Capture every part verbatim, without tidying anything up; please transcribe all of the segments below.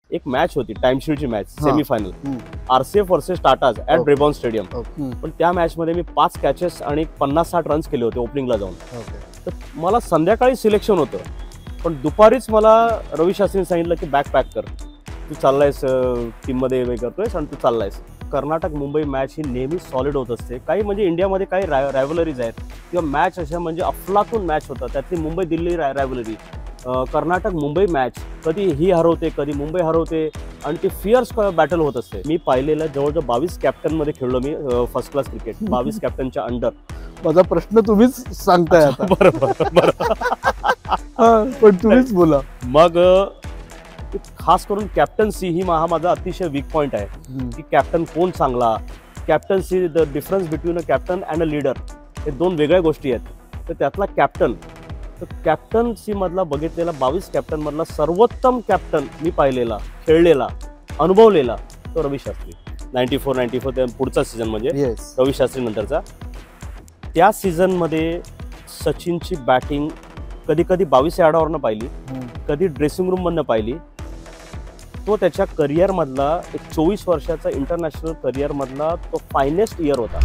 एक मॅच होती टाइमशीटची match semifinal RCF versus Tatas at Brabourne stadium. पण त्या मॅच मध्ये मी पाच कॅचेस आणि पन्नास साठ रन्स केले होते ओपनिंगला जाऊन. तर मला संध्याकाळी सिलेक्शन होतं, पण दुपारीच मला रवी शास्त्रीने सांगितलं की बॅक पॅक कर, तू चाललायस टीम मध्ये हे करतोयस आणि तू चाललायस. कर्नाटक मुंबई मॅच ही नेहमी सॉलिड होत असते. काही म्हणजे इंडियामध्ये काही रायव्हलरीज आहेत किंवा मॅच अशा म्हणजे अफलातून मॅच होतात, त्यातली मुंबई दिल्ली रायव्हलरी. कर्नाटक मुंबई मॅच कधी ही हरवते कधी मुंबई हरवते आणि ती फिअर्स बॅटल होत असते. मी पाहिलेलं जवळजवळ बावीस कॅप्टन मध्ये खेळलो मी फर्स्ट क्लास क्रिकेट, बावीस कॅप्टनच्या अंडर. माझा प्रश्न तुम्हीच सांगताय आता. बरोबर बरोबर पण तुम्हीच बोला. मग खास करून कॅप्टन्सी ही हा माझा अतिशय वीक पॉइंट आहे की कॅप्टन कोण चांगला. Captaincy the difference between a captain and a leader हे दोन वेगळ्या गोष्टी आहेत. तर त्यातला कॅप्टन, तर कॅप्टन्सी मधला बघितलेला बावीस कॅप्टन मधला सर्वोत्तम कॅप्टन मी पाहिलेला, खेळलेला, अनुभवलेला तो Ravi Shastri. Ninety four ninety four त्या पुढचा सीझन म्हणजे रवी शास्त्री नंतरचा. त्या सीझन मध्ये सचिनची बॅटिंग कधी कधी बावीस यार्डावरनं पाहिली, कधी ड्रेसिंग रूम मधनं पाहिली. तो त्याच्या करिअर मधला एक चोवीस वर्षाचा इंटरनॅशनल करिअर मधला तो फायनेस्ट इयर होता.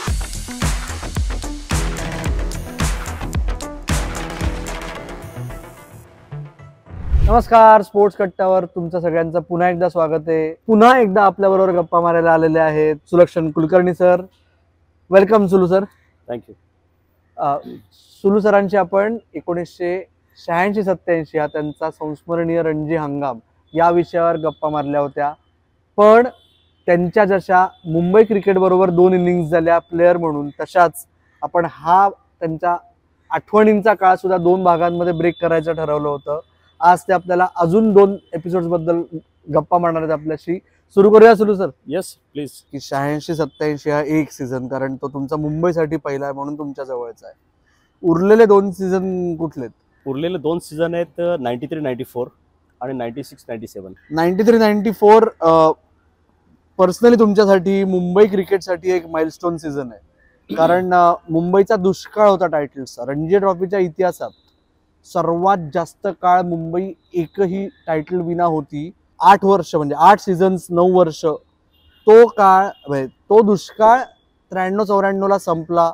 नमस्कार, स्पोर्ट्स कट्ट्यावर तुमचं सगळ्यांचं पुन्हा एकदा स्वागत आहे. पुन्हा एकदा आपल्याबरोबर गप्पा मारायला आलेले आहेत Sulakshan Kulkarni sir. Welcome Sulu sir. Thank you. Sulu सरांची आपण एकोणीसशे शहाऐंशी सत्याऐंशी हा त्यांचा संस्मरणीय रणजी हंगाम या विषयावर गप्पा मारल्या होत्या. पण त्यांच्या जशा मुंबई क्रिकेट बरोबर दोन इनिंग्स झाल्या प्लेयर म्हणून, तशाच आपण हा त्यांच्या आठवणींचा काळ सुद्धा दोन भागांमध्ये ब्रेक करायचं ठरवलं होतं. आज ते आपल्याला अजून दोन एपिसोड्स बद्दल गप्पा मारणार आहेत आपल्याशी. सुरू करूया सुरू सर. Yes please. की शहाऐंशी सत्याऐंशी हा एक सीझन, कारण तो तुमचा मुंबईसाठी पहिला आहे म्हणून तुमच्या जवळचा आहे. उरलेले दोन सीझन कुठले? उरलेले दोन सीझन आहेत नाईन्टी थ्री नाईन्टी फोर आणि ninety six ninety seven. Ninety three ninety four personally तुमच्यासाठी मुंबई क्रिकेटसाठी एक माइलस्टोन सीझन आहे, कारण मुंबईचा दुष्काळ होता टायटल्सचा. रणजी ट्रॉफीच्या इतिहासात सर्वात जास्त काळ मुंबई एकही टायटल विना होती. आठ वर्ष म्हणजे आठ सीझन्स, नऊ वर्ष तो काळ, तो दुष्काळ त्र्याण्णव चौऱ्याण्णव ला संपला.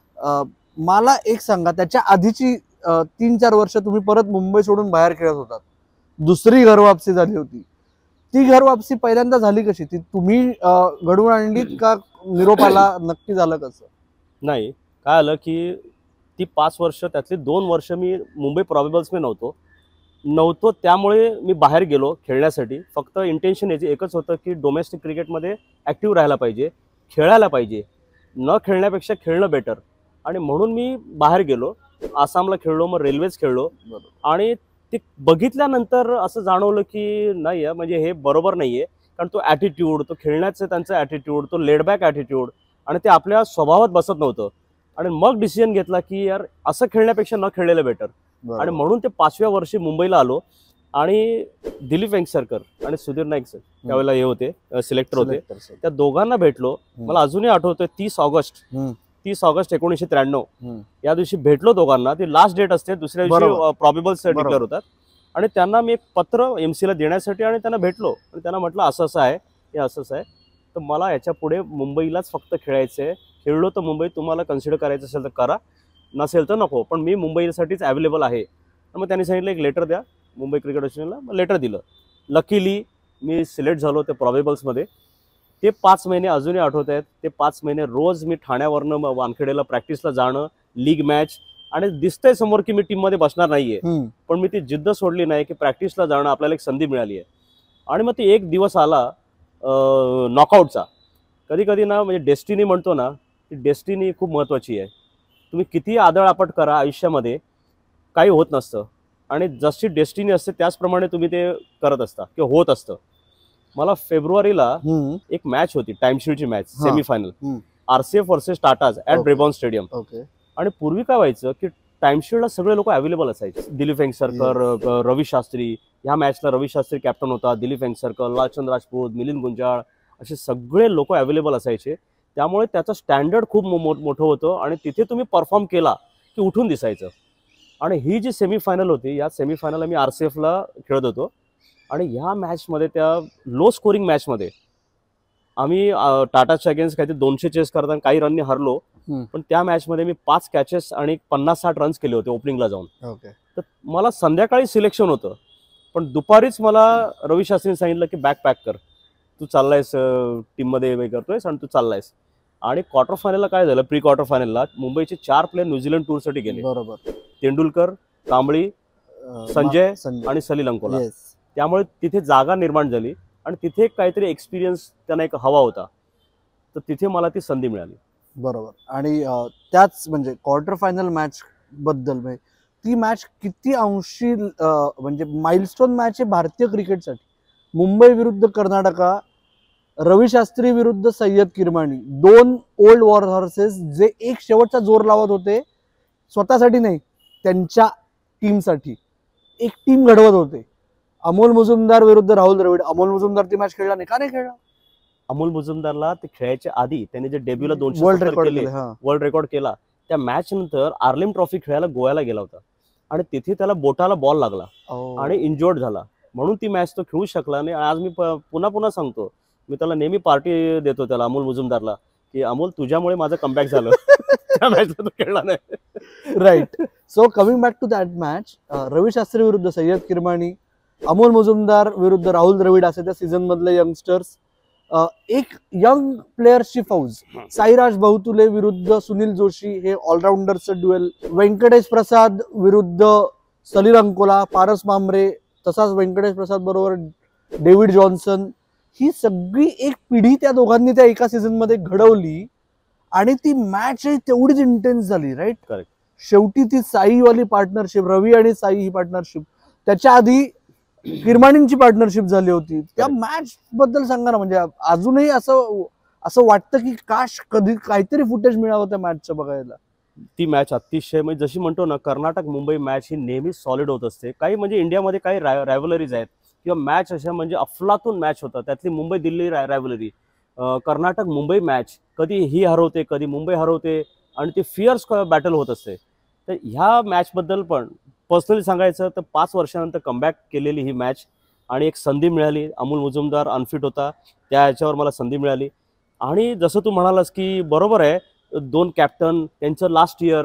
मला एक सांगा, त्याच्या आधीची तीन चार वर्ष तुम्ही परत मुंबई सोडून बाहेर खेळत होतात, दुसरी घरवापसी झाली होती. ती घरवापसी पहिल्यांदा झाली कशी? ती तुम्ही घडवून आणलीत का निरोप आला? नक्की झालं कसं? नाही, काय आलं की ती पाच वर्ष त्यातली दोन वर्ष मी मुंबई प्रॉबेबल्स में नव्हतो नव्हतो त्यामुळे मी बाहेर गेलो खेळण्यासाठी. फक्त इंटेन्शन याची एकच होतं की डोमेस्टिक क्रिकेटमध्ये ॲक्टिव्ह राहायला पाहिजे, खेळायला पाहिजे, न खेळण्यापेक्षा खेळणं बेटर. आणि म्हणून मी बाहेर गेलो, आसामला खेळलो, मग रेल्वेज खेळलो. आणि ते बघितल्यानंतर असं जाणवलं की नाही आहे, म्हणजे हे बरोबर नाही आहे. कारण तो ॲटिट्यूड, तो खेळण्याचं त्यांचं ॲटिट्यूड, तो लेडबॅक ॲटिट्यूड, आणि ते आपल्या स्वभावात बसत नव्हतं. आणि मग डिसिजन घेतला की यार असं खेळण्यापेक्षा न खेळलेलं बेटर. आणि म्हणून ते पाचव्या वर्षी मुंबईला आलो. आणि दिलीप वेंगसरकर आणि सुधीर नाईक सर त्यावेळेला हे होते, सिलेक्टर होते, त्या दोघांना भेटलो. मला अजूनही आठवतोय, तीस ऑगस्ट तीस ऑगस्ट एकोणीसशे त्र्याण्णव या दिवशी भेटलो दोघांना. ती लास्ट डेट असते, दुसऱ्या दिवशी प्रॉबेबल्स डिक्लेअर होतात. आणि त्यांना मी एक पत्र एमसीला देण्यासाठी आणि त्यांना भेटलो आणि त्यांना म्हटलं असं असं आहे, हे असं असं आहे, तर मला याच्या पुढे मुंबईलाच फक्त खेळायचं आहे. खेळलो तर मुंबई तुम्हाला कन्सिडर करायचं असेल तर करा, नसेल तर नको, पण मी मुंबईसाठीच अवेलेबल आहे. मग त्यांनी सांगितलं एक लेटर द्या मुंबई क्रिकेट असोसिएशनला. मग लेटर दिलं. लकीली मी सिलेक्ट झालो त्या प्रॉबेबल्समध्ये. ते पाच महिने अजूनही आठवत आहेत. ते पाच महिने रोज मी ठाण्यावरनं वानखेडेला प्रॅक्टिसला जाणं, लीग मॅच, आणि दिसतंय समोर की मी टीममध्ये बसणार नाहीये, पण मी ती जिद्द सोडली नाही की प्रॅक्टिसला जाणं आपल्याला एक संधी मिळाली आहे. आणि मग ते एक दिवस आला नॉकआउटचा. कधी कधी ना म्हणजे डेस्टिनी म्हणतो ना, ती डेस्टिनी खूप महत्त्वाची आहे. तुम्ही किती आदळआपट करा आयुष्यामध्ये, काही होत नसतं. आणि जशी डेस्टिनी असते त्याचप्रमाणे तुम्ही ते करत असता किंवा होत असतं. मला फेब्रुवारीला एक मॅच होती टाइमशीटची match, semifinal RCF versus Tatas at Brabourne stadium. आणि पूर्वी काय व्हायचं की टाइमशीटला सगळे लोक अवेलेबल असायचे. दिलीप वेंगसरकर, रवी शास्त्री, ह्या मॅचला रवी शास्त्री कॅप्टन होता, दिलीप वेंगसरकर, लालचंद राजपूत, मिलिंद गुंजाळ, असे सगळे लोक अवेलेबल असायचे. त्यामुळे त्याचं स्टँडर्ड खूप मोठं होतं आणि तिथे तुम्ही परफॉर्म केला की उठून दिसायचं. आणि ही जी सेमीफायनल होती, या सेमीफायनलला मी आरसीएफला खेळत होतो. आणि ह्या मॅचमध्ये त्या लो स्कोरिंग मॅचमध्ये आम्ही अं, टाटाच्या अगेन्स्ट काहीतरी दोनशे चेस करताना काही रननी हरलो, हम्म. पण त्या मॅचमध्ये मी पाच कॅचेस आणि पन्नास साठ रन्स केले होते ओपनिंगला जाऊन. ओके. तर मला संध्याकाळी सिलेक्शन होतं, पण दुपारीच मला रवी शास्त्रीने सांगितलं की बॅक पॅक कर, तू चाललायस टीममध्ये हे करतोयस आणि तू चाललायस. आणि क्वार्टर फायनलला काय झालं, प्री क्वार्टर फायनलला मुंबईचे चार प्लेयर न्यूझीलंड टूरसाठी गेले. बरोबर. तेंडुलकर, कांबळी, अं, संजय संजय आणि सलील अंकोला. Yes. त्यामुळे तिथे जागा निर्माण झाली आणि तिथे एक काहीतरी एक्सपिरियन्स त्यांना एक हवा होता, तर तिथे मला ती संधी मिळाली. बरोबर. आणि अं, त्याच म्हणजे क्वार्टर फायनल मॅच बद्दल म्हणजे ती मॅच किती अंशी अं, म्हणजे माइलस्टोन मॅच आहे भारतीय क्रिकेटसाठी. मुंबई विरुद्ध कर्नाटका, रवी शास्त्री विरुद्ध सय्यद किरमाणी, दोन ओल्ड वॉर हॉर्सेस जे एक शेवटचा जोर लावत होते, स्वतःसाठी नाही त्यांच्या टीमसाठी एक टीम घडवत होते. अमोल मुजुमदार विरुद्ध राहुल द्रविड. अमोल मुजुमदार ती मॅच खेळला नाही, का नाही खेळला? अमोल मुजुमदारला ते खेळायच्या आधी त्यांनी जे डेब्यूला दोनशे वर्ल्ड सत्तर रेकॉर्ड केले, केलं. हा. वर्ल्ड रेकॉर्ड केला. त्या मॅच नंतर आर्लिम ट्रॉफी खेळायला गोव्याला गेला होता आणि तिथे त्याला बोटाला बॉल लागला Oh. आणि इंजोर्ड झाला, म्हणून ती मॅच तो खेळू शकला नाही. आज मी प- पुन्हा पुन्हा सांगतो, मी त्याला नेहमी पार्टी देतो त्याला, अमोल मुजुमदारला, की अमोल तुझ्यामुळे माझं कमबॅक झालं. त्या मॅचला तो खेळला नाही. Right. So coming back to that match, Ravi Shastri विरुद्ध सय्यद किरमाणी, अमोल मुजुमदार विरुद्ध राहुल द्रविड असे त्या सीझन मधले यंगस्टर्स. एक यंग प्लेयर्सची फौज, साईराज बहुतुले विरुद्ध सुनील जोशी, हे ऑलराऊंडरचं ड्युएल. व्यंकटेश प्रसाद विरुद्ध सलील अंकोला, पारस मांबरे, तसाच व्यंकटेश प्रसाद बरोबर डेव्हिड जॉन्सन. ही सगळी एक पिढी त्या दोघांनी त्या एका सीझन मध्ये घडवली आणि ती मॅच तेवढीच इंटेन्स झाली. राईट. करेक्ट. शेवटी ती साईवाली पार्टनरशिप, रवी आणि साई ही पार्टनरशिप, त्याच्या आधी किरमाणींची पार्टनरशिप झाली होती. त्या मॅच बद्दल सांगा ना. म्हणजे अजूनही असं असं वाटतं की काश कधी काहीतरी फुटेज मिळावं त्या मॅचचं बघायला. ती मॅच अतिशय म्हणजे जशी म्हणतो ना, कर्नाटक मुंबई मॅच ही नेहमी सॉलिड होत असते. काही म्हणजे इंडियामध्ये काही रायव्हलरीज आहेत किंवा मॅच अशा म्हणजे अफलातून मॅच होतात, त्यातली मुंबई दिल्ली रायव्हलरी, कर्नाटक मुंबई मॅच कधी ही हरवते कधी मुंबई हरवते आणि ती फिअर्स बॅटल होत असते. तर ह्या मॅचबद्दल पण पर्सनली सांगायचं तर पाच वर्षानंतर कमबॅक केलेली ही मॅच आणि एक संधी मिळाली. अमोल मुजुमदार अनफिट होता, त्या ह्याच्यावर मला संधी मिळाली. आणि जसं तू म्हणालास की बरोबर आहे, दोन कॅप्टन, त्यांचं लास्ट इयर,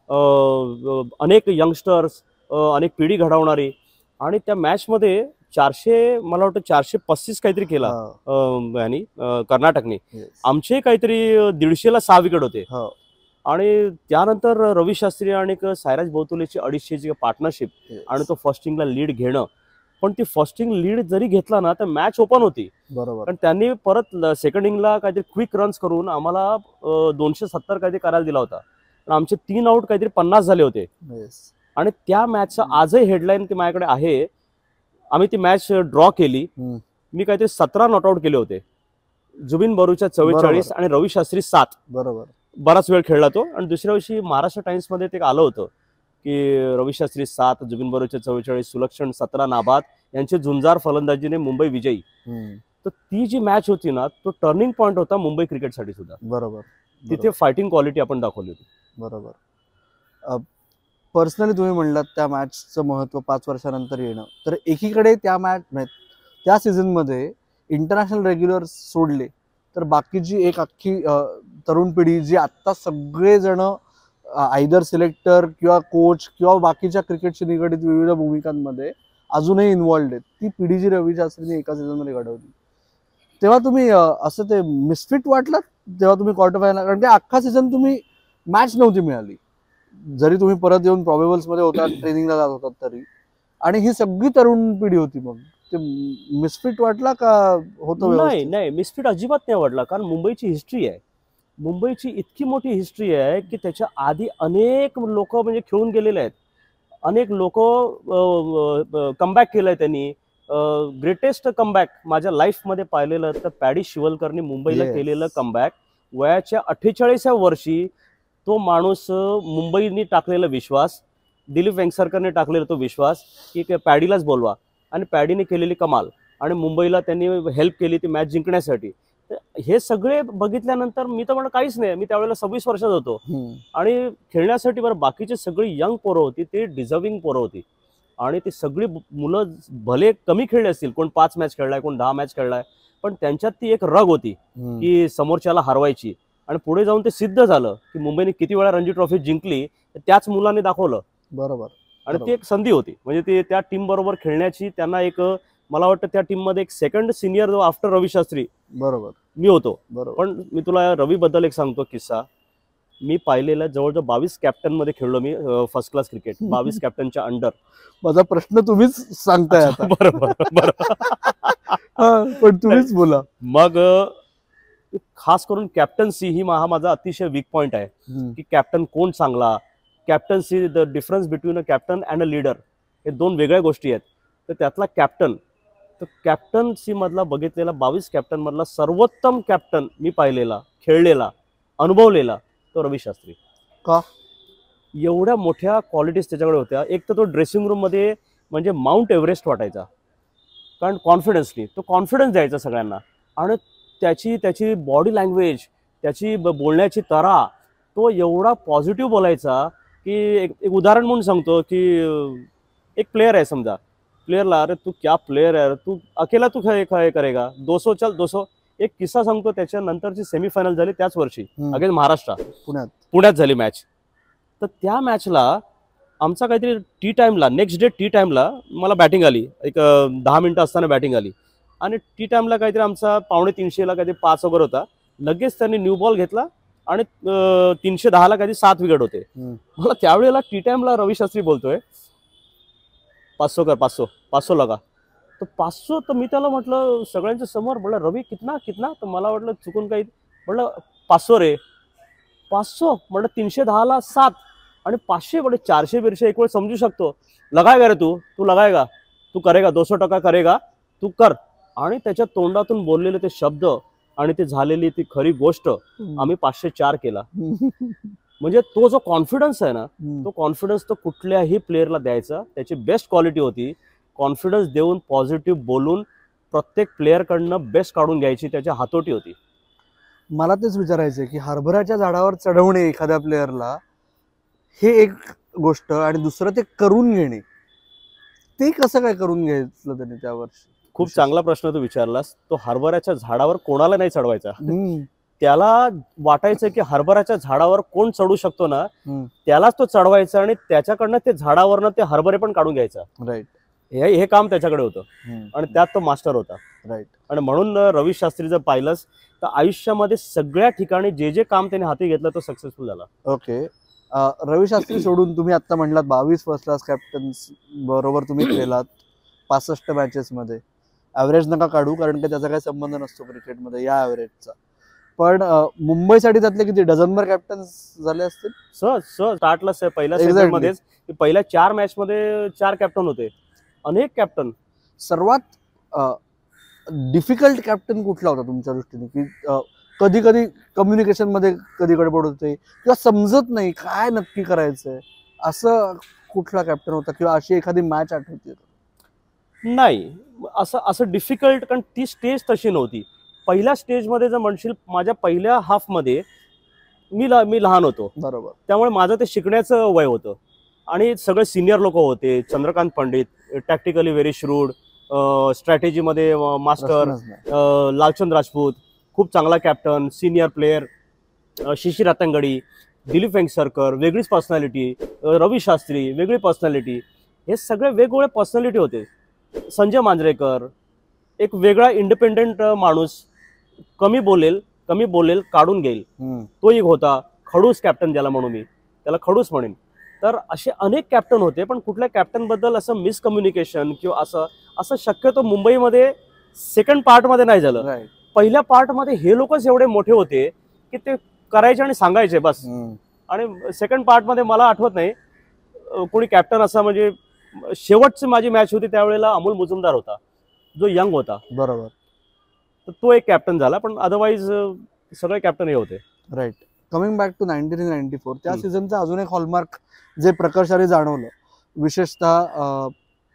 अनेक यंगस्टर्स, अनेक पिढी घडवणारी. आणि त्या मॅचमध्ये चारशे मला वाटतं चारशे पस्तीस काहीतरी केला यांनी कर्नाटकने. आमचे काहीतरी दीडशेला सहा विकेट होते. आणि त्यानंतर रवी शास्त्री आणि सायराज बहुतुलेची अडीचशेची पार्टनरशिप आणि तो फर्स्टिंगला लीड घेणं. पण ती फर्स्टिंग लीड जरी घेतला ना तर मॅच ओपन होती. बरोबर. पण त्यांनी परत सेकंड इनिंगला काहीतरी क्विक रन्स करून आम्हाला दोनशे सत्तर काहीतरी करायला दिला होता. आमचे तीन आउट काहीतरी पन्नास झाले होते. आणि त्या मॅचचा आजही हेडलाईन ती माझ्याकडे आहे. आम्ही ती मॅच ड्रॉ केली. मी काहीतरी सतरा नॉट आउट केले होते. जुबिन बरूच्या चव्वेचाळीस आणि रवी शास्त्री सात. बरोबर. बराच वेळ खेळला तो. आणि दुसऱ्या दिवशी महाराष्ट्र टाइम्स मध्ये ते आलं होतं की रवी शास्त्री सात, जुबिन बरूच्या चव्वेचाळीस, सुलक्षण सतरा, नाबाद यांचे झुंजार फलंदाजीने मुंबई विजयी. तर ती जी मॅच होती ना, तो टर्निंग पॉइंट होता मुंबई क्रिकेटसाठी सुद्धा. बरोबर. तिथे फायटिंग क्वालिटी आपण दाखवली होती. बरोबर. पर्सनली तुम्ही म्हणलात त्या मॅचचं महत्व पाच वर्षानंतर येणं, तर एकीकडे त्या मॅच त्या सीझन मध्ये इंटरनॅशनल रेग्युलर सोडले तर बाकीची एक अख्खी तरुण पिढी जी आता सगळेजण आयदर सिलेक्टर किंवा कोच किंवा बाकीच्या क्रिकेटशी निगडीत विविध भूमिकांमध्ये अजूनही इन्व्हॉल्ड आहेत, ती पिढी जी रवी शास्त्रीने एका सीझन मध्ये घडवली, तेव्हा तुम्ही असं ते मिसफिट वाटलं तेव्हा तुम्ही क्वार्टर फायनल, कारण की अख्खा सीझन तुम्ही मॅच नव्हती मिळाली, जरी तुम्ही परत येऊन प्रॉबेबल्स मध्ये होता, ट्रेनिंगला जात होतात तरी, आणि ही सगळी तरुण पिढी होती, मग ते मिसफिट वाटला का होतं? नाही नाही, मिसफिट अजिबात नाही वाटला, कारण मुंबईची हिस्ट्री आहे, मुंबईची इतकी मोठी हिस्ट्री आहे की त्याच्या आधी अनेक लोक म्हणजे खेळून गेलेले आहेत, अनेक लोक कमबॅक केलंय त्यांनी. ग्रेटेस्ट कमबॅक माझ्या लाईफमध्ये पाहिलेलं तर पॅडी शिवलकरने मुंबईला केलेलं कमबॅक. वयाच्या अठ्ठेचाळीसाव्या वर्षी तो माणूस, मुंबईने टाकलेला विश्वास, दिलीप वेंगसरकरने टाकलेला तो विश्वास की पॅडीलाच बोलवा, आणि पॅडीने केलेली कमाल, आणि मुंबईला त्यांनी हेल्प केली ती मॅच जिंकण्यासाठी. हे सगळे बघितल्यानंतर मी तर म्हणा काहीच नाही, मी त्यावेळेला सव्वीस वर्षाचा होतो, आणि खेळण्यासाठी बरं बाकीचे सगळी यंग पोरं होती, ती डिझर्विंग पोरं होती, आणि ती सगळी मुलं भले कमी खेळले असतील, कोण पाच मॅच खेळलाय, कोण दहा मॅच खेळलाय, पण त्यांच्यात ती एक रग होती की समोरच्याला हरवायची. आणि पुढे जाऊन ते सिद्ध झालं की मुंबईने किती वेळा रणजी ट्रॉफी जिंकली त्याच मुलांनी दाखवलं. बरोबर. आणि ती एक संधी होती, म्हणजे ते त्या टीम बरोबर खेळण्याची. त्यांना एक, मला वाटतं त्या टीम मध्ये एक सेकंड सिनियर जो आफ्टर रवी शास्त्री बरोबर मी होतो. बरोबर. पण मी तुला रवी बद्दल एक सांगतो किस्सा. मी पाहिलेला जवळजवळ बावीस कॅप्टन मध्ये खेळलो मी फर्स्ट क्लास क्रिकेट, बावीस कॅप्टनच्या अंडर. माझा प्रश्न तुम्हीच सांगताय आता. बरोबर बरोबर. पण तुम्हीच बोला. मग खास करून कॅप्टन्सी ही हा माझा अतिशय वीक पॉइंट आहे की कॅप्टन कोण चांगला. Captaincy, the difference between a captain and a leader, हे दोन वेगळ्या गोष्टी आहेत. तर त्यातला कॅप्टन, तर कॅप्टन्सी मधला बघितलेला बावीस कॅप्टन मधला सर्वोत्तम कॅप्टन मी पाहिलेला, खेळलेला, अनुभवलेला तो रवी शास्त्री. का? एवढ्या मोठ्या क्वालिटीज त्याच्याकडे होत्या. एक तर तो ड्रेसिंग रूम मध्ये म्हणजे माउंट एव्हरेस्ट वाटायचा, कारण कॉन्फिडन्सनी तो कॉन्फिडन्स द्यायचा सगळ्यांना. आणि त्याची त्याची बॉडी लँग्वेज, त्याची बोलण्याची तरा, तो एवढा पॉझिटिव्ह बोलायचा की एक, एक उदाहरण म्हणून सांगतो की एक प्लेयर आहे समजा, प्लेयरला अरे तू क्या प्लेयर आहे, तू अकेला तू हे करेगा, दो सौ चल दो सौ. एक किस्सा सांगतो, त्याच्या नंतरची सेमीफायनल झाली त्याच वर्षी अगेन्स्ट महाराष्ट्र, पुण्यात पुण्यात झाली मॅच. तर त्या मॅचला आमचा काहीतरी टी टाइमला, नेक्स्ट डे टी टाइमला मला बॅटिंग आली, एक दहा मिनिटं असताना बॅटिंग आली. आणि टी टाइमला काहीतरी आमचा पावणे तीनशेला काहीतरी पाच ओव्हर होता. लगेच त्यांनी न्यू बॉल घेतला आणि तीनशे दहाला काहीतरी सात विकेट होते. मला त्यावेळेला टी टाइमला रवी शास्त्री बोलतोय पाचशो कर, पाचशो पाचशो लगा. तर पाचशो, तर मी त्याला म्हटलं सगळ्यांच्या समोर, म्हटलं रवी कितना कितना, तर मला वाटलं चुकून काही, म्हटलं पाचशो रे, पाचशो, म्हटलं तीनशे दहाला सात आणि पाचशे, म्हटलं चारशे बिरशे एक वेळ समजू शकतो. लगायगा रे तू, तू लगायगा, तू करेगा, दोनशे टक्का करेगा, तू कर. आणि त्याच्या तोंडातून बोललेले ते शब्द आणि ते झालेली ती खरी गोष्ट, आम्ही पाचशे चार केला. म्हणजे तो जो कॉन्फिडन्स आहे ना, तो कॉन्फिडन्स तो कुठल्याही प्लेअरला द्यायचा. त्याची बेस्ट क्वालिटी होती, कॉन्फिडन्स देऊन, पॉझिटिव्ह बोलून प्रत्येक प्लेअरकडनं बेस्ट काढून घ्यायची त्याची हातोटी होती. मला तेच विचारायचं की हरभऱ्याच्या झाडावर चढवणे एखाद्या प्लेअरला हे एक गोष्ट, आणि दुसरं ते करून घेणे, ते कसं काय करून घ्यायचं त्यांनी त्या वर्षी? खूप चांगला प्रश्न तू विचारलास. तो हरभऱ्याच्या झाडावर कोणाला नाही चढवायचा. त्याला वाटायचं की हरभऱ्याच्या झाडावर कोण चढू शकतो ना, त्यालाच तो चढवायचा आणि त्याच्याकडनं ते झाडावरनं ते हरभरे पण काढून घ्यायचा. राईट. हे हे काम त्याच्याकडे होतं आणि त्यात तो मास्टर होता. राईट. आणि म्हणून रवी शास्त्री जर पाहिलंस तर आयुष्यामध्ये सगळ्या ठिकाणी जे जे काम त्याने हाती घेतलं तो सक्सेसफुल झाला. ओके. रवी शास्त्री सोडून तुम्ही आता म्हणलात बावीस फर्स्ट क्लास कॅप्टन्स बरोबर तुम्ही खेळलात पासष्ट मॅचेस मध्ये. ॲव्हरेज नका काढू, कारण की त्याचा काही संबंध नसतो क्रिकेटमध्ये या ॲव्हरेजचा. पण मुंबईसाठी त्यातले किती डझनभर कॅप्टन्स झाले असतील? सहज सहज स्टार्टला पहिल्या सीझन मध्येच पहिल्या चार मॅच मध्ये चार कॅप्टन होते, अनेक कॅप्टन. सर्वात डिफिकल्ट कॅप्टन कुठला होता तुमच्या दृष्टीने, की कधी कधी कम्युनिकेशन मध्ये कधी गडबड होते किंवा समजत नाही काय नक्की करायचंय, असं कुठला कॅप्टन होता किंवा अशी एखादी मॅच आठवते? नाही, असं असं डिफिकल्ट, कारण ती स्टेज तशी नव्हती. पहिल्या स्टेजमध्ये जर म्हणशील, माझ्या पहिल्या हाफमध्ये मी मी लहान होतो, बरोबर, त्यामुळे माझं ते शिकण्याचं वय होतं. आणि सगळे सिनियर लोक होते, Chandrakant Pandit, tactically very shrewd, स्ट्रॅटेजीमध्ये मास्टर, लालचंद राजपूत खूप चांगला captain, senior player, Shishir Hattangadi, Dilip Vengsarkar वेगळीच पर्सनॅलिटी, रवी शास्त्री वेगळी पर्सनॅलिटी, हे सगळे वेगवेगळे पर्सनॅलिटी होते. संजय मांजरेकर एक वेगळा इंडिपेंडेंट माणूस, कमी बोलेल कमी बोलेल काढून घेईल, तो एक होता. खडूस कॅप्टन ज्याला म्हणू मी, त्याला खडूस म्हणेन. तर असे अनेक कॅप्टन होते, पण कुठल्या कॅप्टन बद्दल असं मिसकम्युनिकेशन किंवा असं असं शक्यतो मुंबईमध्ये सेकंड पार्टमध्ये नाही झालं. पहिल्या पार्टमध्ये हे लोकच एवढे मोठे होते की ते करायचे आणि सांगायचे बस. आणि सेकंड पार्टमध्ये मला आठवत नाही कोणी कॅप्टन असा, म्हणजे शेवटची माझी मॅच होती त्यावेळेला अमोल मुजुमदार होता, जो यंग होता. बरोबर. तर तो एक कॅप्टन झाला, पण अदरवाईज सगळे कॅप्टन हे होते. Right. Coming back to ninety three ninety four, त्या सीझनचा अजून एक हॉलमार्क जे प्रकर्षाने जाणवलं, विशेषतः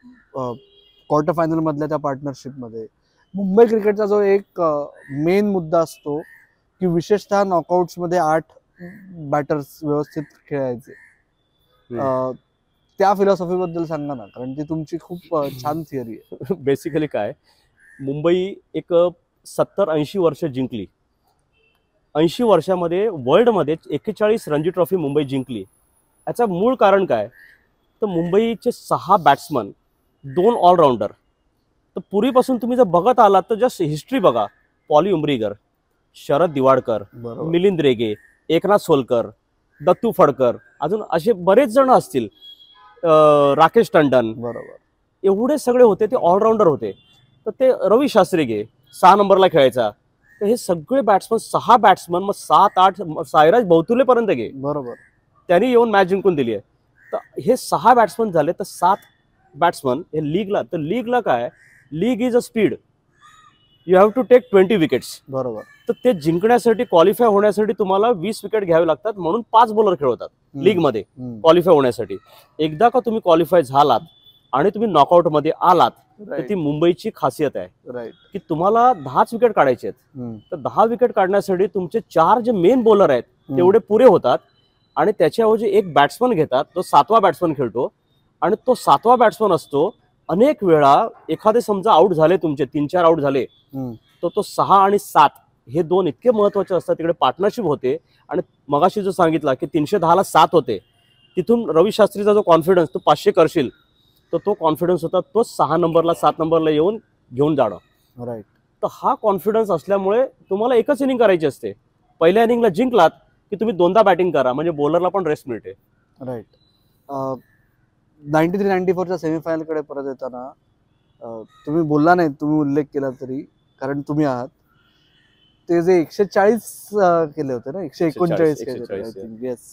क्वार्टर फायनल मधल्या त्या पार्टनरशिपमध्ये, मुंबई क्रिकेटचा जो एक मेन मुद्दा असतो की विशेषतः नॉकआउट्स मध्ये आठ बॅटर्स व्यवस्थित खेळायचे. त्या फिलॉसॉफी बद्दल सांगा ना, कारण ती तुमची खूप अ, छान थिअरी आहे. बेसिकली काय, मुंबई एक सत्तर ऐंशी वर्ष जिंकली. ऐंशी वर्षामध्ये वर्ल्डमध्ये एक्केचाळीस रणजी ट्रॉफी मुंबई जिंकली. याचं मूळ कारण काय, तर मुंबईचे सहा बॅट्समन, दोन ऑलराऊंडर. तर पूर्वीपासून तुम्ही जर बघत आलात तर जस्ट हिस्ट्री बघा. पॉली उमरीगर, शरद दिवाडकर, बरोबर. मिलिंद रेगे, एकनाथ सोलकर, दत्तू फडकर, अजून असे बरेच जण असतील, अं, राकेश टंडन, बरोबर. एवढे सगळे होते, ते ऑलराऊंडर होते. तर ते रवी शास्त्री गे सहा नंबरला खेळायचा. तर हे सगळे बॅट्समन, सहा बॅट्समन, मग सात आठ सायराज भौतुलेपर्यंत गे बरोबर. त्यांनी येऊन मॅच जिंकून दिली आहे. तर हे सहा बॅट्समन झाले, तर सात बॅट्समन हे लीगला. तर लीगला काय, league is a speed, you have to take twenty wickets. बरोबर. तर ते जिंकण्यासाठी, क्वालिफाय होण्यासाठी तुम्हाला वीस विकेट घ्यावे लागतात, म्हणून पाच बॉलर खेळवतात लीगमध्ये हम्म. क्वालिफाय होण्यासाठी. एकदा का तुम्ही क्वालिफाय झालात आणि तुम्ही नॉकआउट मध्ये आलात, तर ती मुंबईची खासियत आहे, राईट, की तुम्हाला दहाच विकेट काढायचे आहेत. तर दहा विकेट काढण्यासाठी तुमचे चार जे मेन बॉलर आहेत तेवढे पुरे होतात, आणि त्याच्याऐवजी एक बॅट्समन घेतात, तो सातवा बॅट्समन खेळतो. आणि तो सातवा बॅट्समन असतो, अनेक वेळा एखादे समजा आउट झाले, तुमचे तीन चार आउट झाले, तर तो सहा आणि सात हे दोन इतके महत्वाचे असतात. तिकडे पार्टनरशिप होते. आणि मगाशी जो सांगितला की तीनशे दहाला सात होते, तिथून रवी शास्त्रीचा जो कॉन्फिडन्स, तो पाचशे करशील, तर तो कॉन्फिडन्स होता, तो सहा नंबरला सात नंबरला येऊन घेऊन जाणं. राईट. तर हा कॉन्फिडन्स असल्यामुळे तुम्हाला एकच इनिंग करायची असते. पहिल्या इनिंगला जिंकलात की तुम्ही दोनदा बॅटिंग करा, म्हणजे बॉलरला पण रेस्ट मिळते. राईट. नाईन्टी थ्री नाईन्टी फोरच्या सेमीफायनलकडे परत येताना अ, तुम्ही बोलला नाही, तुम्ही उल्लेख केला तरी, कारण तुम्ही आहात ते जे एकशे चाळीस केले होते ना, एकशे एकोणचाळीस केले. Yes.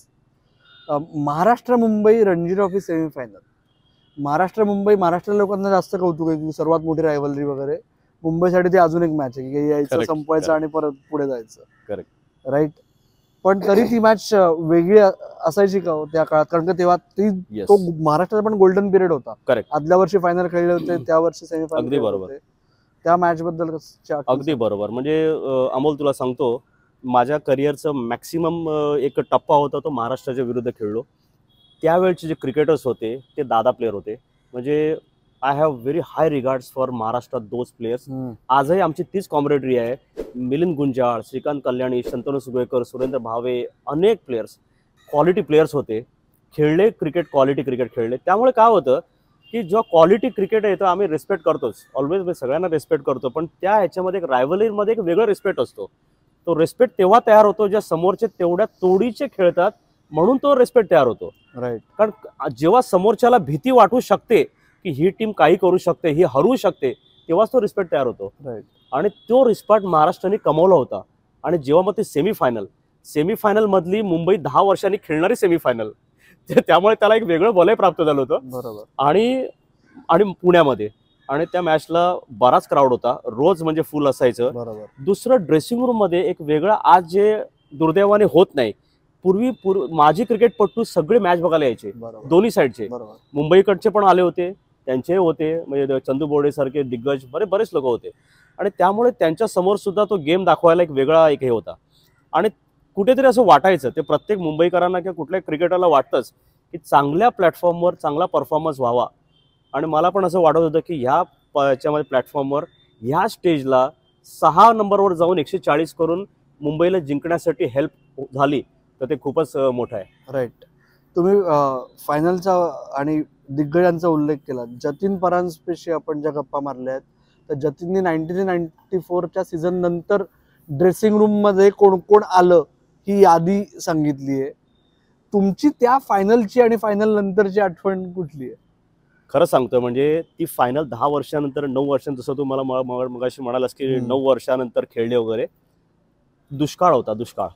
Maharashtra Mumbai Ranji trophy semifinal. Maharashtra Mumbai, Maharashtra लोकांना जास्त कौतुक आहे की सर्वात मोठी रायव्हलरी वगैरे. मुंबईसाठी ती अजून एक मॅच आहे की यायचं, Correct, संपवायचं correct. आणि परत पुढे जायचं. Correct. राईट. पण तरी ती मॅच वेगळी असायची का हो त्या काळात, कारण का तेव्हा ती Yes. तो महाराष्ट्राचा पण गोल्डन पिरियड होता. Correct. आदल्या वर्षी फायनल खेळले होते, त्या वर्षी सेमीफायनल अगदी खेळले बरोबर. होते. त्या मॅच बद्दल कसं आठवण अगदी सांगा? बरोबर. म्हणजे अ, अमोल, तुला सांगतो, माझ्या करिअरचं मॅक्सिमम एक टप्पा होता तो महाराष्ट्राच्या विरुद्ध खेळलो. त्यावेळचे जे क्रिकेटर्स होते ते दादा प्लेयर होते. म्हणजे I have very high regards for Maharashtra, those players. Hmm. आजही आमची तीच कॉम्रेडरी आहे. मिलिंद गुंजाळ, श्रीकांत कल्याणी, शंतनू सुगवेकर, सुरेंद्र भावे, अनेक प्लेयर्स, क्वालिटी प्लेयर्स होते. खेळले क्रिकेट, क्वालिटी क्रिकेट खेळले. त्यामुळे काय होतं की जेव्हा क्वालिटी क्रिकेट येतं, आम्ही रिस्पेक्ट करतोच, ऑलवेज सगळ्यांना रिस्पेक्ट करतो, पण त्या ह्याच्यामध्ये एक रायव्हलरीमध्ये एक वेगळा रिस्पेक्ट असतो. तो रिस्पेक्ट तेव्हा तयार होतो जेव्हा समोरचे तेवढ्या तोडीचे खेळतात, म्हणून तो रिस्पेक्ट तयार होतो. राईट. कारण जेव्हा समोरच्याला भीती वाटू शकते की ही टीम काही करू शकते, ही हरू शकते, तेव्हाच तो रिस्पेक्ट तयार होतो. राईट. आणि तो रिस्पेक्ट महाराष्ट्राने कमवला होता. आणि जेव्हा मग ते सेमीफायनल, सेमीफायनल मधली मुंबई दहा वर्षांनी खेळणारी सेमीफायनल, त्यामुळे त्याला एक वेगळं बलय प्राप्त झालं होतं. बरोबर. आणि आणि पुण्यामध्ये, आणि त्या मॅचला बराच क्राऊड होता, रोज म्हणजे फुल असायचं. बरोबर. दुसरं, ड्रेसिंग रूम मध्ये एक वेगळं, आज जे दुर्दैवाने होत नाही, पूर्वी पूर्व माझी क्रिकेटपटू सगळे मॅच बघायला यायचे, बरोबर. दोन्ही साईडचे. बरोबर. मुंबईकडचे पण आले होते, त्यांचे होते, म्हणजे चंदू बोर्डे सारखे दिग्गज बरे बरेच लोक होते. आणि त्यामुळे त्यांच्या समोर सुद्धा तो गेम दाखवायला एक वेगळा एक हे होता. आणि कुठेतरी असं वाटायचं, ते प्रत्येक मुंबईकरांना किंवा कुठल्याही क्रिकेटरला वाटतंच की चांगल्या प्लॅटफॉर्मवर चांगला परफॉर्मन्स व्हावा. आणि मला पण असं वाटत होतं की ह्या याच्यामध्ये प्लॅटफॉर्मवर, ह्या स्टेजला सहा नंबरवर जाऊन एकशे चाळीस करून मुंबईला जिंकण्यासाठी हेल्प झाली, तर ते खूपच मोठं आहे. राईट. तुम्ही फायनलचा आणि दिग्गजांचा उल्लेख केला. जतीन परांजपेशी आपण ज्या गप्पा मारल्या आहेत, तर जतीनने नाईन्टी थ्री नाईन्टी फोरच्या सीझन नंतर ड्रेसिंग रूम मध्ये कोण कोण आलं ही यादी सांगितली आहे. तुमची त्या फायनलची आणि फायनल नंतरची आठवण कुठली आहे? खरं सांगतो, म्हणजे ती फायनल दहा वर्षानंतर, नऊ वर्षांनंतर, जसं तू मला मगाशी म्हणालास की नऊ वर्षानंतर खेळले वगैरे, दुष्काळ होता, दुष्काळ.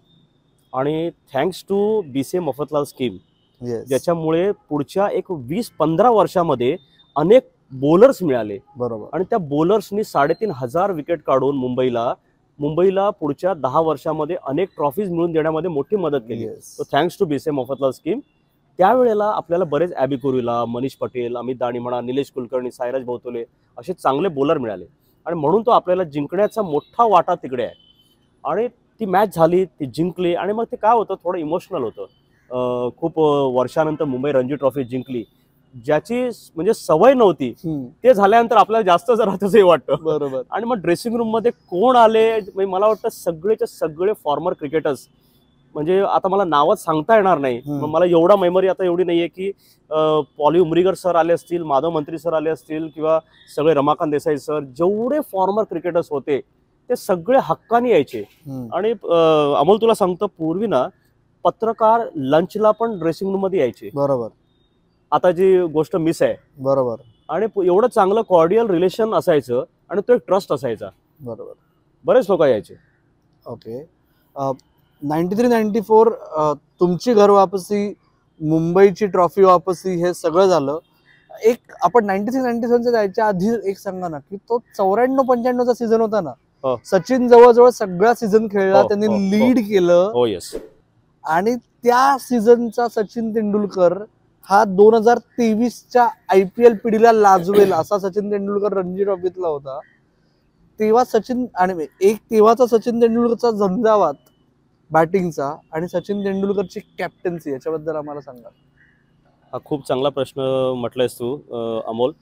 आणि थँक्स टू बीसे मफतलाल स्कीम, ज्याच्यामुळे पुढच्या एक वीस पंधरा वर्षामध्ये अनेक बोलर्स मिळाले. बरोबर. आणि त्या बोलर्सनी साडेतीन हजार विकेट काढून मुंबईला मुंबईला पुढच्या दहा वर्षामध्ये अनेक ट्रॉफीज मिळवून देण्यामध्ये मोठी मदत केली. सो थँक्स टू बीसे मफतलाल स्कीम. त्यावेळेला आपल्याला बरेच ॲबी कुरुला, मनीष पटेल, अमित दाणी म्हणा, निलेश कुलकर्णी, सायराज भोवतोले असे चांगले बॉलर मिळाले. आणि म्हणून तो आपल्याला जिंकण्याचा मोठा वाटा तिकडे आहे. आणि ती मॅच झाली, ती जिंकली. आणि मग ते काय होतं, थोडं इमोशनल होतं. खूप वर्षानंतर मुंबई रणजी ट्रॉफी जिंकली. ज्याची म्हणजे सवय नव्हती हम्म. ते झाल्यानंतर आपल्याला जास्त जरा तसंही वाटतं. बरोबर. आणि मग ड्रेसिंग रूम मध्ये कोण आले म्हणजे मला वाटतं सगळेचे सगळे फॉर्मर क्रिकेटर्स, म्हणजे आता मला नावच सांगता येणार नाही. हम्म. मग मला एवढा मेमरी आता एवढी नाहीये की अं, पॉली उमरीगर सर आले असतील, माधव मंत्री सर आले असतील, किंवा सगळे रमाकांत देसाई सर, जेवढे फॉर्मर क्रिकेटर्स होते ते सगळे हक्काने यायचे. हम्म. आणि अं, अमोल तुला सांगतो, पूर्वी ना पत्रकार लंचला पण ड्रेसिंग रूम मध्ये यायचे. बरोबर. आता जी गोष्ट मिस आहे. बरोबर. आणि प- एवढं चांगलं कॉर्डियल रिलेशन असायचं आणि तो एक ट्रस्ट असायचा. बरोबर. बरेच लोक यायचे. Okay. Ninety three ninety four तुमची घर वापसी, मुंबईची ट्रॉफी वापसी, हे सगळं झालं. एक आपण नाईन्टी थ्री नाईन्टी सेव्हनच्या जायच्या आधी एक सांगा ना, की तो चौऱ्याण्णव पंच्याण्णवचा सीझन होता ना, हो. सचिन जवळजवळ सगळा सीझन खेळला, हो, त्यांनी हो, हो. लीड केलं. हो येस. आणि त्या सीझनचा सचिन तेंडुलकर हा दोन हजार तेवीसच्या आय पी एल पिढीला लाजवेल असा सचिन तेंडुलकर रणजी ट्रॉफीतला होता. तेव्हा सचिन आणि एक तेव्हाचा सचिन तेंडुलकरचा झंझावात बॅटिंगचा आणि सचिन तेंडुलकरची कॅप्टन्सी, याच्याबद्दल आम्हाला सांगा. हा खूप चांगला प्रश्न म्हटलायस तू अं, अमोल.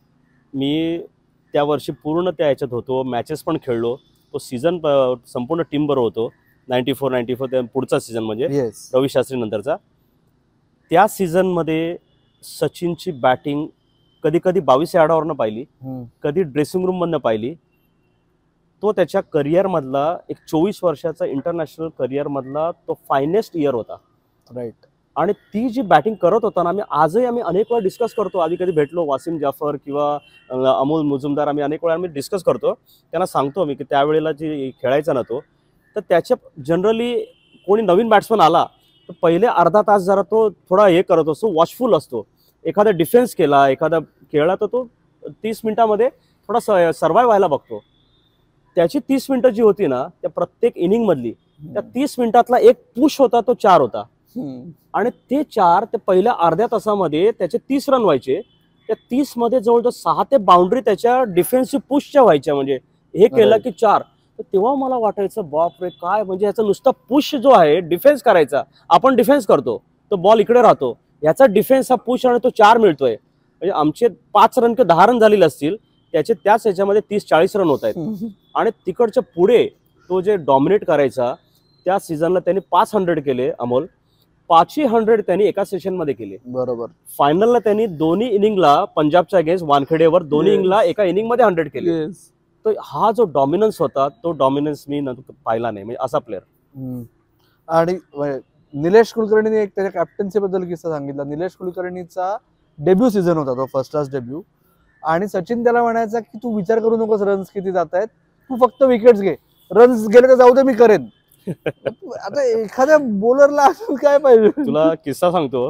मी त्या वर्षी पूर्ण त्या ह्याच्यात होतो, मॅचेस पण खेळलो. तो सीझन संपूर्ण टीम बरोबर होतो. नाईन्टी फोर नाईन्टी फोर त्या पुढचा सीझन म्हणजे येस. रवी शास्त्री नंतरचा. त्या सीझनमध्ये सचिनची बॅटिंग कधी कधी बावीस यार्डावरनं पाहिली, कधी ड्रेसिंग रूममधनं पाहिली. तो त्याच्या करिअरमधला एक चोवीस वर्षाचा इंटरनॅशनल करिअरमधला तो फायनेस्ट इयर होता. राईट. आणि ती जी बॅटिंग करत होता ना, आम्ही आजही आम्ही अनेक वेळा डिस्कस करतो. आधी कधी भेटलो, वासिम जाफर किंवा अं, अमोल मुजुमदार, आम्ही अनेक वेळा आम्ही डिस्कस करतो. त्यांना सांगतो आम्ही की त्यावेळेला जी खेळायचा ना तो, तर त्याच्या जनरली कोणी नवीन बॅट्समन आला तर पहिले अर्धा तास जरा तो थोडा हे करत असतो, वॉचफुल असतो. एखादा डिफेन्स केला, एखादा खेळला, तर तो तीस मिनिटामध्ये थोडा सर्वाईव्ह व्हायला बघतो. त्याची तीस मिनिटं जी होती ना, त्या प्रत्येक इनिंगमधली, त्या तीस मिनिटातला एक पुश होता, तो चार होता. आणि ते चार ते पहिल्या अर्ध्या तासामध्ये त्याचे तीस रन व्हायचे. त्या तीस मध्ये जवळजवळ सहा ते बाउंड्री त्याच्या डिफेन्सिव्ह पुशच्या व्हायच्या. म्हणजे हे केलं की चार. तर तेव्हा मला वाटायचं बाप रे, काय म्हणजे याचा नुसता पुश जो आहे, डिफेन्स करायचा, आपण डिफेन्स करतो, तो बॉल इकडे राहतो, याचा डिफेन्स हा पुश आणि तो चार मिळतोय. म्हणजे आमचे पाच रन किंवा दहा रन झालेले असतील, त्याचे त्याच ह्याच्यामध्ये तीस चाळीस रन होत आहेत. आणि तिकडच्या पुढे तो जे डॉमिनेट करायचा, त्या सीझनला त्यांनी पाच हंड्रेड केले अमोल. पाचही हंड्रेड त्यांनी एका सेशन मध्ये केले. बरोबर. फायनलला त्यांनी दोन्ही इनिंगला पंजाबच्या अगेन्स्ट वानखेडेवर दोन्ही इनिंगला एका इनिंग मध्ये हंड्रेड केले. तर हा जो डॉमिनन्स होता, तो डॉमिनन्स मी पाहिला नाही, म्हणजे असा प्लेअर. आणि निलेश कुलकर्णीने एक त्याच्या कॅप्टन्सी बद्दल किस्सा सांगितला. निलेश कुलकर्णीचा डेब्यू सीझन होता, तो फर्स्ट क्लास डेब्यू. आणि सचिन त्याला म्हणायचा की तू विचार करू नकोस रन्स किती जात आहेत, तू फक्त विकेट्स घे, रन्स गेले तर जाऊ दे, मी करेन. आता एखाद्या बॉलरला अजून काय पाहिजे. तुला किस्सा सांगतो.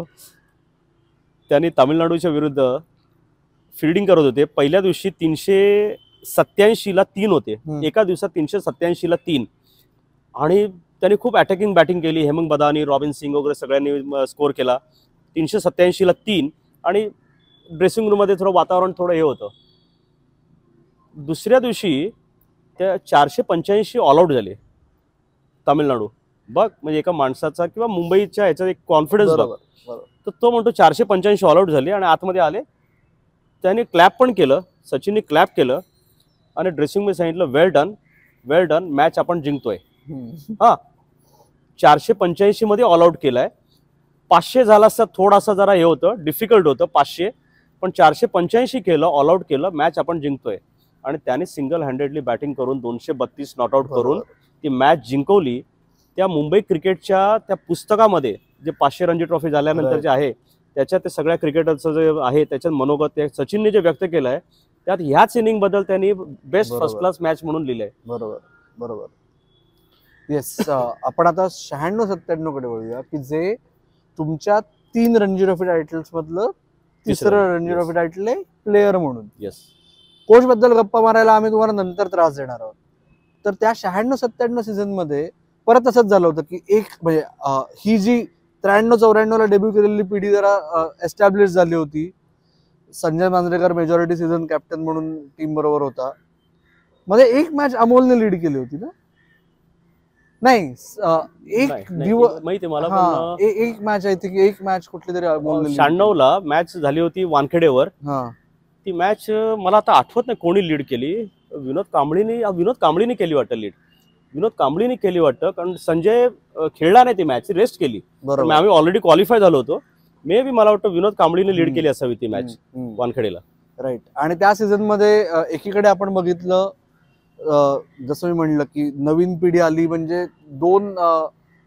त्यांनी तामिळनाडूच्या विरुद्ध फिल्डिंग करत होते. पहिल्या दिवशी तीनशे सत्याऐंशी ला तीन होते, एका दिवसात तीनशे सत्याऐंशी ला तीन. आणि त्यांनी खूप अटॅकिंग बॅटिंग केली. हेमंत बदानी, रॉबिन सिंग वगैरे सगळ्यांनी स्कोर केला. तीनशे सत्याऐंशी ला तीन. आणि ड्रेसिंग रूम मध्ये थोडं वातावरण थोडं हे होतं. दुसऱ्या दिवशी त्या चारशे पंच्याऐंशी ऑल आउट झाले तामिळनाडू. बघ म्हणजे एका माणसाचा किंवा मुंबईच्या ह्याच्यात एक कॉन्फिडन्स बघ. तर तो म्हणतो चारशे पंच्याऐंशी ऑल आउट झाले आणि आतमध्ये आले. त्याने क्लॅप पण केलं, सचिनने क्लॅप केलं आणि ड्रेसिंग मध्ये सांगितलं well done, well done, match आपण जिंकतोय. हा, चारशे पंच्याऐंशी मध्ये ऑल आउट केलाय. पाचशे झाला असता थोडासा जरा हे होतं, डिफिकल्ट होतं पाचशे, पण चारशे पंच्याऐंशी केलं, ऑल आउट केलं, मॅच आपण जिंकतोय. आणि त्याने सिंगल हँडेडली बॅटिंग करून दोनशे बत्तीस नॉट आउट करून ती मॅच जिंकवली. त्या मुंबई क्रिकेटच्या त्या पुस्तकामध्ये जे पाचशे रणजी ट्रॉफी झाल्यानंतर जे आहे, त्याच्यात ते सगळ्या क्रिकेटरचं जे आहे त्याच्यात मनोगत सचिनने जे व्यक्त केलं आहे, त्यात ह्याच इनिंग बद्दल त्यांनी बेस्ट फर्स्ट क्लास मॅच म्हणून लिहिलंय. बरोबर बरोबर. येस. आपण आता शहाण्णव सत्त्याण्णव कडे वळूया, की जे तुमच्या तीन रणजी ट्रॉफी टायटल्स मधलं तिसरं रणजी ट्रॉफी टायटल आहे प्लेअर म्हणून. येस. कोच बद्दल गप्पा मारायला आम्ही तुम्हाला नंतर त्रास देणार आहोत. तर त्या शहाण्णव सत्त्याण्णव सीझन मध्ये परत तसंच झालं होतं की एक म्हणजे ही जी त्र्याण्णव चौऱ्याण्णव ला डेब्यू केलेली पिढी जरा एस्टॅब्लिश झाली होती. Sanjay Manjrekar majority season captain म्हणून टीम बरोबर होता. मध्ये एक मॅच अमोलने लीड केली होती ना. नाही स- अ, एक नाही, नाही, दिवस माहिती आहे मला हा पण ए- एक मॅच आहे ती एक मॅच कुठली तरी बोललेली. शहाण्णव ला मॅच झाली होती वानखेडेवर. हा ती मॅच मला आता आठवत नाही कोणी लीड केली. विनोद कांबळीने विनोद कांबळीने केली वाटतं लीड. विनोद कांबळीने केली वाटतं, कारण संजय अ, खेळला नाही ती मॅच, रेस्ट केली. पण बरोबर. आम्ही ऑलरेडी क्वालिफाय झालो होतो. मे बी मला वाटतं विनोद कांबळीने लीड हम्म. केली असावी ती मॅच वानखेडेला. राईट. आणि त्या सीझन मध्ये अ, एकीकडे आपण बघितलं अ, जसं मी म्हणलं की नवीन पिढी आली, म्हणजे दोन अ,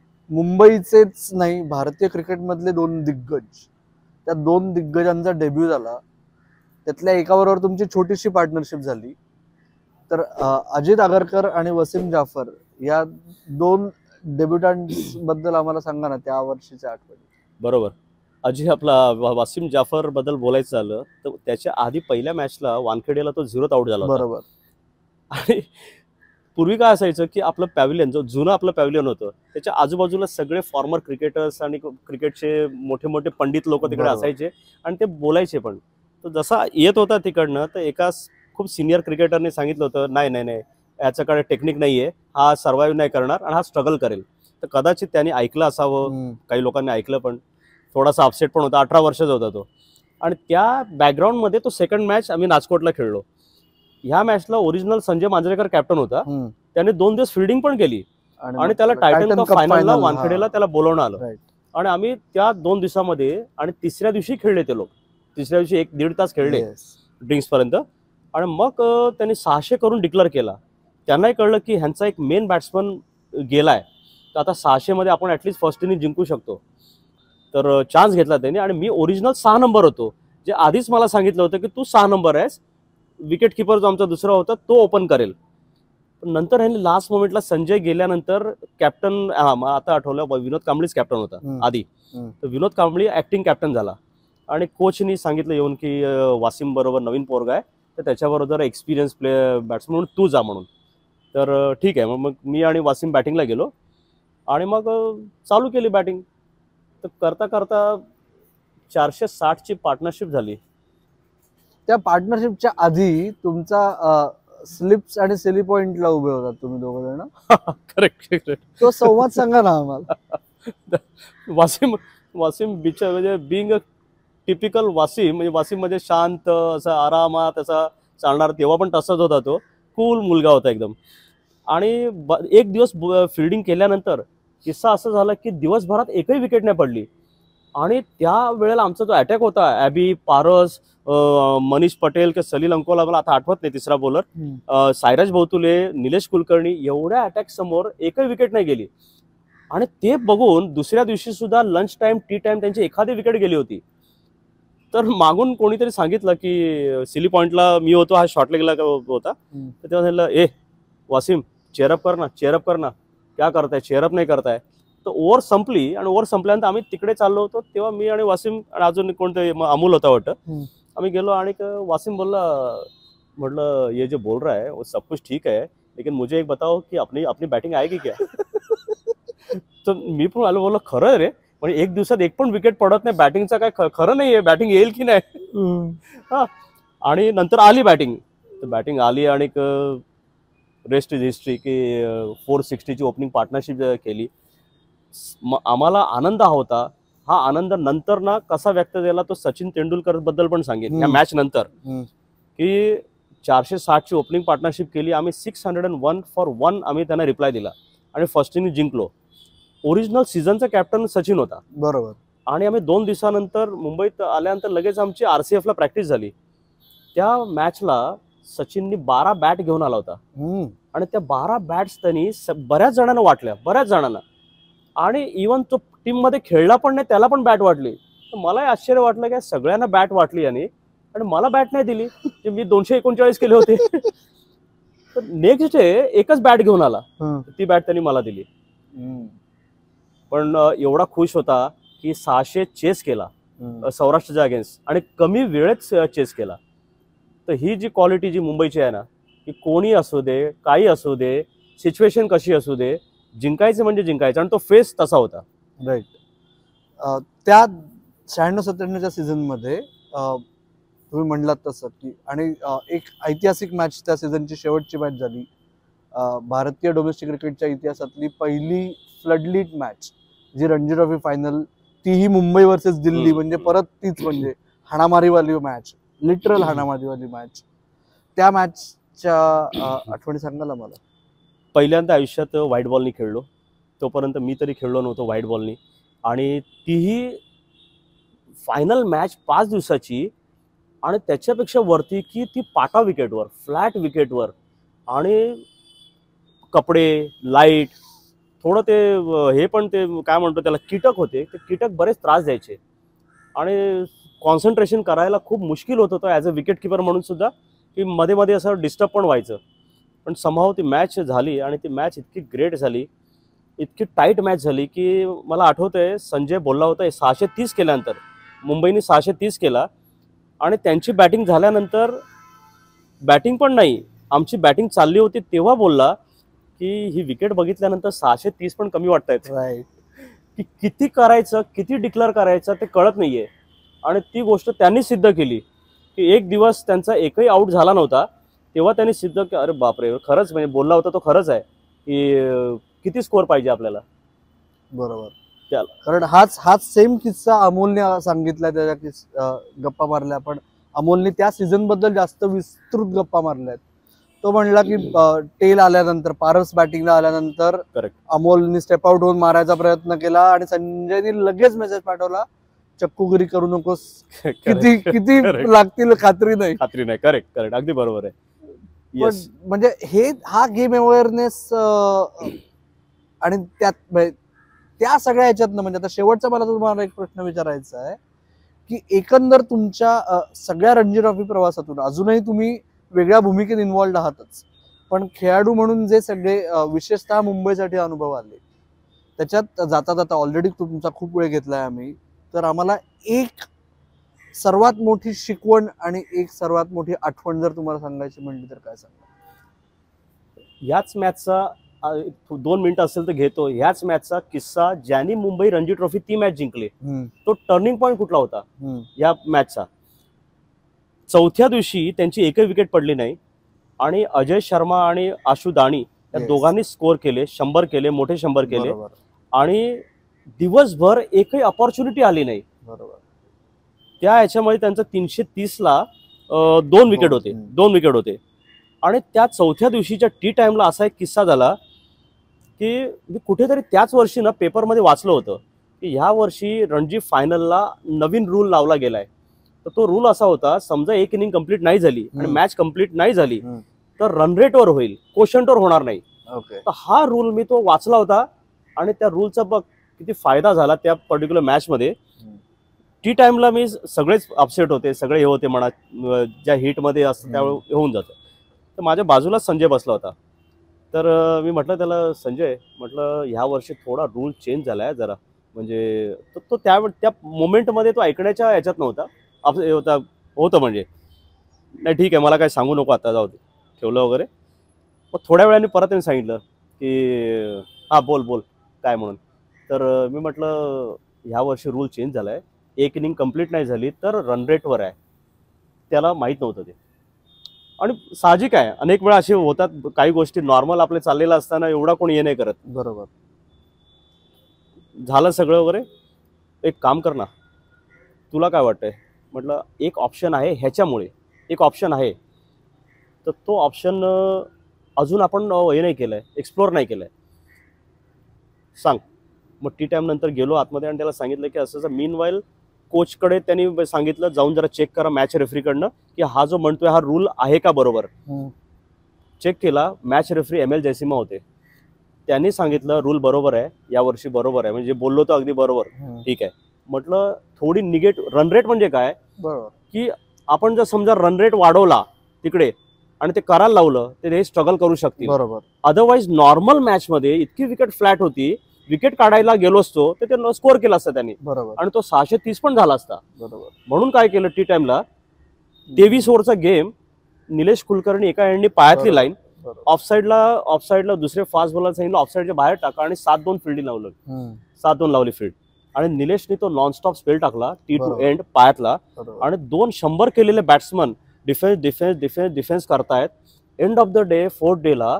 मुंबईचेच नाही भारतीय क्रिकेट मधले दोन दिग्गज, त्या दोन दिग्गजांचा डेब्यू झाला. त्यातल्या एकाबरोबर तुमची छोटीशी पार्टनरशिप झाली. तर अ, अजित आगरकर आणि वसीम जाफर या दोन डेब्युटंट्स बद्दल आम्हाला सांगा ना त्या वर्षीच्या आठवणी. बरोबर. अजय आपला वा- वासिम जाफर बद्दल बोलायचं झालं तर त्याच्या आधी पहिल्या मॅचला वानखेडेला तो झिरोत आउट झाला होता. बरोबर. आणि पूर्वी काय असायचं की आपलं पॅव्हिलियन, जो जुनं आपलं पॅव्हिलियन होतं, त्याच्या आजूबाजूला सगळे फॉर्मर क्रिकेटर्स आणि क्रिकेटचे मोठे मोठे पंडित लोक तिकडे बरोबर. असायचे आणि ते बोलायचे पण. तो जसा येत होता तिकडनं तर एका स- खूप सिनियर क्रिकेटरने सांगितलं होतं, नाही नाही नाही याच्याकडे टेक्निक नाही आहे, हा सर्वाईव्ह नाही करणार आणि हा स्ट्रगल करेल. तर कदाचित त्यांनी ऐकलं असावं, हम्म. काही लोकांनी ऐकलं पण. थोडासा अपसेट पण होता, अठरा वर्षाचा होता तो. आणि त्या बॅकग्राऊंडमध्ये तो सेकंड मॅच आम्ही नाचकोटला खेळलो. ह्या मॅचला ओरिजिनल संजय मांजरेकर कॅप्टन होता. हम्म. त्याने दोन दिवस फिल्डिंग पण केली आणि आणि मग त्याला टायटन टायटन कप कप फायनलला फायनल, वानखेडेला हा. त्याला बोलवणं आलं. राईट. आणि आम्ही त्या दोन दिवसामध्ये आणि तिसऱ्या दिवशी खेळले ते लोक. तिसऱ्या दिवशी एक दीड तास खेळले Yes. ड्रिंक्स पर्यंत. आणि मग अ, त्यांनी सहाशे करून डिक्लेअर केला. त्यांनाही कळलं की ह्यांचा एक मेन बॅट्समन गेलाय, तर आता सहाशे मध्ये आपण ऍटलीस्ट फर्स्ट इनिंग जिंकू शकतो. तर चान्स घेतला त्यांनी आणि मी ओरिजिनल सहा नंबर होतो, जे आधीच मला सांगितलं होतं की तू सहा नंबर आहेस, विकेट किपर जो आमचा दुसरा होता तो ओपन करेल. पण नंतर ह्यांनी लास्ट मोमेंटला संजय गेल्यानंतर कॅप्टन, आता आठवलं, विनोद कांबळीच कॅप्टन होता हम्म. आधी. हम्म. तर विनोद कांबळी ऍक्टिंग कॅप्टन झाला आणि कोचनी सांगितलं येऊन की अ, वासिम बरोबर नवीन पोरगा आहे, तर त्याच्याबरोबर एक्सपिरियन्स प्ले बॅट्समन म्हणून तू जा म्हणून. तर अ, ठीक आहे. मग मग मी आणि वासिम बॅटिंगला गेलो आणि मग अ, चालू केली बॅटिंग. तर करता करता चारशे साठची पार्टनरशिप झाली. त्या पार्टनरशिपच्या आधी तुमचा स्लिप्स आणि सेली पॉइंटला उभे होतात तुम्ही दोघ जण. Correct correct. तो संवाद सांगा ना आम्हाला. वासिम वासिम बिचा म्हणजे बिंग अ टिपिकल वासिम, म्हणजे वासिम म्हणजे शांत असा आरामात असा चालणार, तेव्हा पण तसाच होता तो. कूल मुलगा होता एकदम. आणि ब- एक दिवस फिल्डिंग केल्यानंतर किस्सा असं झाला की दिवसभरात एकही विकेट नाही पडली. आणि त्या वेळेला आमचा जो अटॅक होता, ॲबी, पारस, अं, मनीष पटेल किंवा सलील अंकोला, मला आता आठवत नाही तिसरा बॉलर, हम्म. सायराज भोवतुले, निलेश कुलकर्णी, एवढ्या अटॅक समोर एकही विकेट नाही गेली. आणि ते बघून दुसऱ्या दिवशी सुद्धा लंच टाइम, टी टाइम त्यांची एखादी विकेट गेली होती. तर मागून कोणीतरी सांगितलं की सिली पॉइंटला मी होतो, हा शॉर्ट लेगला होता. हम्म. तर तेव्हा सांगितलं, ए वासिम चेअरअप कर ना, चेअरअप कर ना, क्या करताय, चेअरअप नाही करताय. तर ओव्हर संपली आणि ओव्हर संपल्यानंतर आम्ही तिकडे चाललो होतो, तेव्हा मी आणि वासिम आणि अजून कोणतं म- अमोल होता वाटतं, हम्म. आम्ही गेलो. आणि क- वासिम बोलला, म्हटलं ये जो बोल रहा है वो सब कुछ ठीक है, लेकिन मुझे एक बताओ की अपनी अपनी बॅटिंग आएगी क्या. तर मी पण आलो, बोललो खरं आहे रे, म्हणजे एक दिवसात एक पण विकेट पडत नाही, बॅटिंगचं काय ख- खरं नाहीये, बॅटिंग येईल की नाही. हम्म. हा. आणि नंतर आली बॅटिंग. तर बॅटिंग आली आणि रेस्ट इज हिस्ट्री की फोर सिक्स्टीची ओपनिंग पार्टनरशिप केली. म- आम्हाला आनंद हा होता. हा आनंद नंतर ना कसा व्यक्त झाला तो सचिन तेंडुलकर बद्दल पण सांगेन या हम्म. मॅच नंतर. हम्म. की चारशे साठची ओपनिंग पार्टनरशिप केली आम्ही, six hundred and one for one आम्ही त्यांना रिप्लाय दिला आणि फर्स्ट इनिंग जिंकलो. ओरिजिनल सीझनचा कॅप्टन सचिन होता. बरोबर. आणि आम्ही दोन दिवसानंतर मुंबईत आल्यानंतर लगेच आमची आरसीएफला प्रॅक्टिस झाली. त्या मॅचला सचिननी बारा बॅट घेऊन आला होता हम्म. आणि त्या बारा बॅट्स त्यांनी स- बऱ्याच जणांना वाटल्या, बऱ्याच जणांना. आणि इवन तो टीम मध्ये खेळला पण नाही, त्याला पण बॅट वाटली. तर मलाही आश्चर्य वाटलं की सगळ्यांना बॅट वाटली यांनी आणि मला बॅट नाही दिली, जे मी दोनशे एकोणचाळीस केले होते. तर नेक्स्ट डे एकच बॅट घेऊन आला, हम्म. ती बॅट त्यांनी मला दिली. हम्म. पण अ, एवढा खुश होता की सहाशे चेस केला हम्म. अ, सौराष्ट्रच्या अगेन्स्ट आणि कमी वेळेत चेस केला. तर ही जी क्वालिटी जी मुंबईची आहे ना, की कोणी असू दे, काही असू दे, सिच्युएशन कशी असू दे, जिंकायचं म्हणजे जिंकायचं. आणि तो फेस तसा होता. राईट. त्या शहाण्णव सत्त्याण्णवच्या सीझन मध्ये अ, तुम्ही म्हणलात तसं की आणि अ, एक ऐतिहासिक मॅच त्या सीझनची शेवटची मॅच झाली अं, भारतीय डोमेस्टिक क्रिकेटच्या इतिहासातली पहिली फ्लडलीट मॅच जी रणजी ट्रॉफी फायनल, तीही मुंबई वर्सेस दिल्ली, हम्म, म्हणजे हम्म. परत तीच म्हणजे हाणामारीवाली मॅच, लिटरल हाणामारीवाली मॅच. त्या मॅचच्या आठवणी सांगाल मला? पहिल्यांदा आयुष्यात व्हाईट बॉलनी खेळलो, तोपर्यंत मी तरी खेळलो नव्हतो व्हाईट बॉलनी. आणि तीही फायनल मॅच पाच दिवसाची, आणि त्याच्यापेक्षा वरती की ती पाटा विकेटवर, फ्लॅट विकेटवर, आणि कपडे, लाईट, थोडं ते अं, हे पण ते काय म्हणतो त्याला, कीटक होते, ते कीटक बरेच त्रास द्यायचे आणि कॉन्सन्ट्रेशन करायला खूप मुश्किल होत होतं ॲज अ विकेट किपर म्हणून सुद्धा, की मध्ये मध्ये असं डिस्टर्ब पण व्हायचं. पण समहाव ती मॅच झाली, आणि ती मॅच इतकी ग्रेट झाली, इतकी टाईट मॅच झाली की मला आठवतंय संजय बोलला होता सहाशे तीस केल्यानंतर, मुंबईने सहाशे तीस केला, आणि त्यांची बॅटिंग झाल्यानंतर, बॅटिंग पण नाही, आमची बॅटिंग चालली होती तेव्हा बोलला की ही विकेट बघितल्यानंतर सहाशे तीस पण कमी वाटतायत, राईट. की किती करायचं, किती डिक्लेअर करायचं ते कळत नाहीये. आणि ती गोष्ट त्यांनी सिद्ध केली की एक दिवस त्यांचा एकही आऊट झाला नव्हता, तेव्हा त्यांनी सिद्ध की अरे बापरे, खरंच म्हणजे बोलला होता तो खरंच आहे की अं, किती स्कोअर पाहिजे आपल्याला. बरोबर. त्याला कारण हाच हाच सेम किस्सा अमोलने सांगितला, त्याच्या किस अं, गप्पा मारल्या, पण अमोलने त्या सीझन बद्दल जास्त विस्तृत गप्पा मारल्यात. तो म्हणला की टेल आल्यानंतर, पारस बॅटिंगला आल्यानंतर करेक्ट, अमोलने स्टेप आउट होऊन मारायचा प्रयत्न केला, आणि संजयने लगेच मेसेज पाठवला, चक्कूगिरी करू नकोस, किती किती Correct. लागतील खात्री नाही. खात्री नाही. करेक्ट करेक्ट अगदी बरोबर आहे. पण येस, म्हणजे हे हा गेम अवेअरनेस, आणि त्यात म्हणजे त्या सगळ्या ह्याच्यातनं, म्हणजे आता शेवटचा मला तुम्हाला एक प्रश्न विचारायचा आहे की एकंदर तुमच्या अ, सगळ्या रणजी ट्रॉफी प्रवासातून अजूनही तुम्ही वेगळ्या भूमिकेत इन्व्हॉल्ड आहातच, पण खेळाडू म्हणून जे सगळे अ, विशेषतः मुंबईसाठी अनुभव आले, त्याच्यात जाता जाता ऑलरेडी तुमचा खूप वेळ घेतलाय आम्ही, तर आम्हाला एक सर्वात मोठी शिकवण आणि एक सर्वात मोठी आठवण जर तुम्हाला सांगायची म्हणली तर काय सांगा? ह्याच मॅचचा अं, दोन मिनिटं असेल तर घेतो. ह्याच मॅचचा किस्सा, ज्यांनी मुंबई रणजी ट्रॉफी ती मॅच जिंकली, तो टर्निंग पॉईंट कुठला होता या मॅचचा? चौथ्या दिवशी त्यांची एकही विकेट पडली नाही, आणि अजय शर्मा आणि आशु दाणी या Yes. दोघांनी स्कोअर केले, शंभर केले, मोठे शंभर केले, बरोबर आणि दिवसभर एकही अपॉर्च्युनिटी आली नाही. बरोबर. त्या ह्याच्यामध्ये त्यांचं तीनशे तीसला दोन विकेट होते, हम्म. दोन विकेट होते. आणि त्या चौथ्या दिवशीच्या टी टाइमला असा एक किस्सा झाला की मी कुठेतरी त्याच वर्षी ना पेपरमध्ये वाचलं होतं की ह्या वर्षी रणजी फायनलला नवीन रूल लावला गेलाय. तर तो रूल असा होता, समजा एक इनिंग कंप्लीट नाही झाली आणि हम्म. मॅच कंप्लीट नाही झाली हम्म. तर रन रेटवर होईल, कोशंटवर होणार नाही. ओके. तर हा रूल मी तो वाचला होता, आणि त्या रूलचा बघ किती फायदा झाला त्या पर्टिक्युलर मॅचमध्ये. टी टाइमला मी सगळेच अपसेट होते, सगळे हे होते म्हणा, अं, ज्या हिटमध्ये असतं त्यावेळी हे होऊन जातं. तर माझ्या बाजूला संजय बसला होता. तर अं, मी म्हटलं त्याला, संजय म्हटलं ह्या वर्षी थोडा रूल चेंज झाला आहे जरा, म्हणजे तो तो त्या त्या मोमेंटमध्ये तो ऐकण्याच्या ह्याच्यात नव्हता, अप हे होता होतं म्हणजे, नाही ठीक आहे मला काय सांगू नको आता, जाऊ दे, ठेवलं वगैरे. मग थोड्या वेळाने परत त्यांनी सांगितलं की हां बोल बोल काय म्हणून. तर अं, मी म्हटलं ह्या वर्षी रूल चेंज झाला आहे, एक इनिंग कंप्लीट नाही झाली तर रन रेटवर आहे. त्याला माहीत नव्हतं ते, आणि साहजिक आहे अनेक वेळा असे होतात, काही गोष्टी नॉर्मल आपले चाललेलं असताना एवढा कोणी हे नाही करत. बरोबर. झालं सगळं वगैरे, एक काम कर ना, तुला काय वाटतंय? म्हटलं एक ऑप्शन आहे, ह्याच्यामुळे एक ऑप्शन आहे, तर तो ऑप्शन अजून आपण अं, हे नाही केलंय, एक्सप्लोअर नाही केलंय, सांग. मग टी टाइम नंतर गेलो आतमध्ये आणि त्याला सांगितलं की असं मीन वाईल कोचकडे त्यांनी सांगितलं जाऊन जरा चेक करा मॅच रेफरीकडनं की हा जो म्हणतोय हा रूल आहे का बरोबर. हम्म. चेक केला, match referee M L Jaisimha होते. त्यांनी सांगितलं रूल बरोबर आहे, यावर्षी बरोबर आहे, म्हणजे बोललो तर अगदी बरोबर, हम्म. ठीक आहे. म्हटलं थोडी निगेटिव्ह रन रेट म्हणजे काय, बरोबर. की आपण जर समजा रन रेट वाढवला तिकडे आणि ते करायला लावलं तर हे स्ट्रगल करू शकतील. बरोबर. अदरवाईज नॉर्मल मॅचमध्ये इतकी विकेट फ्लॅट होती, विकेट काढायला गेलो असतो तर ते स्कोअर केला असता त्यांनी, बरोबर. आणि तो सहाशे तीस पण झाला असता. बरोबर. म्हणून काय केलं, टी टाइमला तेवीस ओव्हरचा गेम, निलेश कुलकर्णी एका एंडनी पायातली बरोबर. लाईन, बरोबर. ऑफसाईडला ऑफसाईडला दुसरे फास्ट बॉलर सांगितलं ऑफसाईडच्या बाहेर टाका, आणि सात दोन फिल्डिंग लावलं, हम्म. सात दोन लावली फील्ड, आणि निलेशने तो नॉनस्टॉप स्पेल टाकला टी टू बरोबर. एंड पायातला, बरोबर. आणि दोन शंभर केलेले batsman defence defence defence defence करतायत. End of the day fourth डेला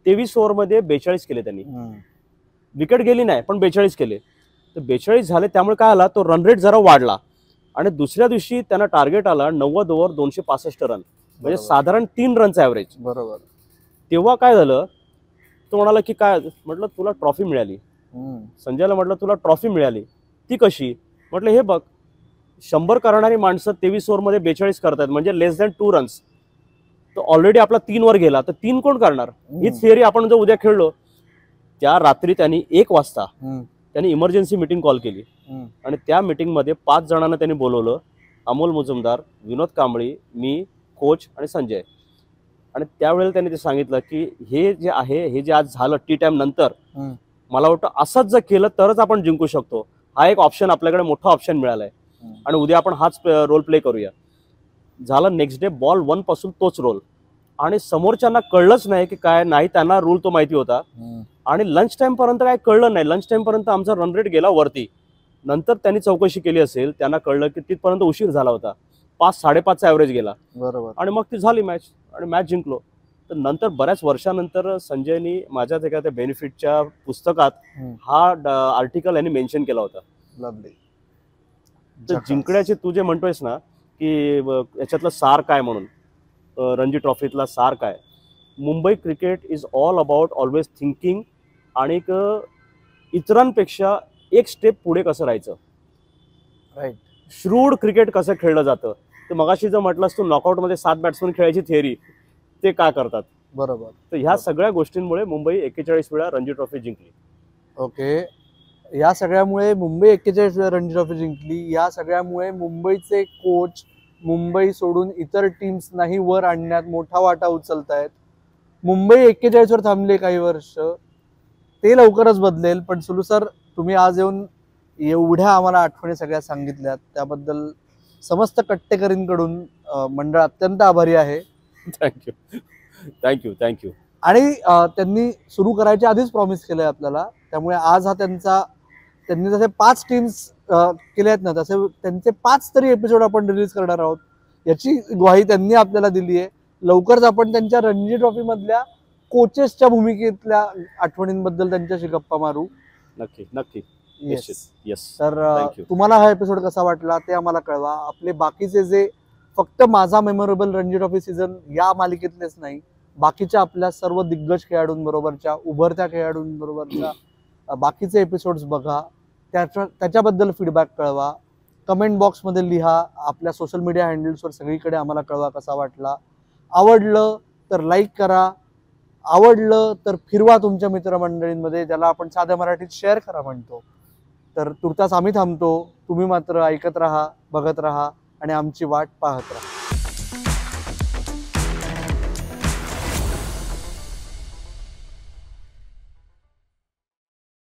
तेवीस ओव्हरमध्ये बेचाळीस केले त्यांनी. विकेट गेली नाही पण बेचाळीस केले. तर बेचाळीस झाले त्यामुळे काय आला, तो रन रेट जरा वाढला आणि दुसऱ्या दिवशी त्यांना टार्गेट आला नव्वद ओव्हर दोनशे पासष्ट रन, म्हणजे साधारण तीन रनचं ॲव्हरेज. बरोबर. तेव्हा काय झालं, तो म्हणाला की काय, म्हटलं तुला ट्रॉफी मिळाली. संजयला म्हटलं तुला ट्रॉफी मिळाली ती कशी, म्हटलं हे बघ शंभर करणारी माणसं तेवीस ओव्हरमध्ये बेचाळीस करतात म्हणजे लेस दॅन टू रन्स. तो ऑलरेडी आपला तीन वर गेला तर तीन कोण करणार. हीच थिअरी आपण जर उद्या खेळलो. त्या रात्री त्यांनी एक वाजता त्यांनी इमर्जन्सी मीटिंग कॉल केली आणि त्या मीटिंगमध्ये पाच जणांना त्यांनी बोलवलं. अमोल मुजुमदार, विनोद कांबळी, मी, कोच आणि संजय. आणि त्यावेळेला त्यांनी ते सांगितलं की हे जे आहे, हे जे आज झालं टी टाइम नंतर, मला वाटतं असंच जर केलं तरच आपण जिंकू शकतो. हा एक ऑप्शन आपल्याकडे मोठा ऑप्शन मिळालाय आणि उद्या आपण हाच रोल प्ले करूया. झालं नेक्स्ट डे बॉल वन पासून तोच रोल आणि समोरच्यांना कळलंच नाही की काय नाही, त्यांना रूल तो माहिती होता आणि लंच टाइम पर्यंत काय कळलं नाही. लंच टाइम पर्यंत आमचा रन रेट गेला वरती. नंतर त्यांनी चौकशी केली असेल, त्यांना कळलं की तिथपर्यंत उशीर झाला होता. पाच साडेपाचचा ॲव्हरेज गेला. बरोबर. आणि मग ती झाली मॅच आणि मॅच जिंकलो. तर नंतर बऱ्याच वर्षानंतर संजयनी माझ्याच एका त्या बेनिफिटच्या पुस्तकात हा आर्टिकल यांनी मेन्शन केला होता. तर जिंकण्याचे तू जे म्हणतोयस ना की याच्यातलं सार काय म्हणून, रणजी ट्रॉफीतला सार काय, Mumbai cricket is all about always thinking आणि इतरांपेक्षा एक स्टेप पुढे कसं राहायचं. राईट. श्रूड क्रिकेट कसं खेळलं जातं. तर मगाशी जर म्हटलंस तू नॉकआउटमध्ये सात बॅट्समन खेळायची थिअरी, ते काय करतात. बरोबर. तर ह्या सगळ्या गोष्टींमुळे मुंबई एक्केचाळीस वेळा रणजी ट्रॉफी जिंकली. ओके. या सगळ्यामुळे मुंबई एक्केचाळीस वेळा रणजी ट्रॉफी जिंकली. या सगळ्यामुळे मुंबईचे कोच मुंबई सोडून इतर टीम्स नाही वर आणण्यात मोठा वाटा उचलतायत. मुंबई एक्केचाळीस वर थांबले काही वर्ष, ते लवकरच बदलेल. पण सुलू सर, तुम्ही आज येऊन एवढ्या आम्हाला आठवणी सगळ्या सांगितल्यात त्याबद्दल समस्त कट्टेकरींकडून मंडळ अत्यंत आभारी आहे. Thank you thank you thank you. आणि त्यांनी सुरू करायच्या आधीच प्रॉमिस केलंय आपल्याला, त्यामुळे आज हा त्यांचा, त्यांनी जसे पाच टीम्स केले आहेत ना तसे त्यांचे पाच तरी एपिसोड आपण रिलीज करणार आहोत याची ग्वाही त्यांनी आपल्याला दिली आहे. लवकरच आपण त्यांच्या रणजी ट्रॉफी मधल्या कोचेसच्या भूमिकेतल्या आठवणींबद्दल त्यांच्याशी गप्पा मारू. नक्की नक्की. Yes yes. तर तुम्हाला हा एपिसोड कसा वाटला ते आम्हाला कळवा. आपले बाकीचे जे फक्त माझा मेमोरेबल रणजी ट्रॉफी सीझन या मालिकेतलेच नाही, बाकीच्या आपल्या सर्व दिग्गज खेळाडूंबरोबरच्या, उभरत्या खेळाडूंबरोबरच्या बाकीचे एपिसोड्स बघा, त्याच्या त्याच्याबद्दल फीडबॅक कळवा. कमेंट बॉक्समध्ये लिहा. आपल्या सोशल मीडिया हँडल्सवर सगळीकडे आम्हाला कळवा कसा वाटला. आवडलं तर लाईक करा, आवडलं तर फिरवा तुमच्या मित्रमंडळींमध्ये, ज्याला आपण साध्या मराठीत शेअर करा म्हणतो. तर तुर्तास आम्ही थांबतो. तुम्ही मात्र ऐकत राहा, बघत राहा आणि आमची वाट पाहत राहा.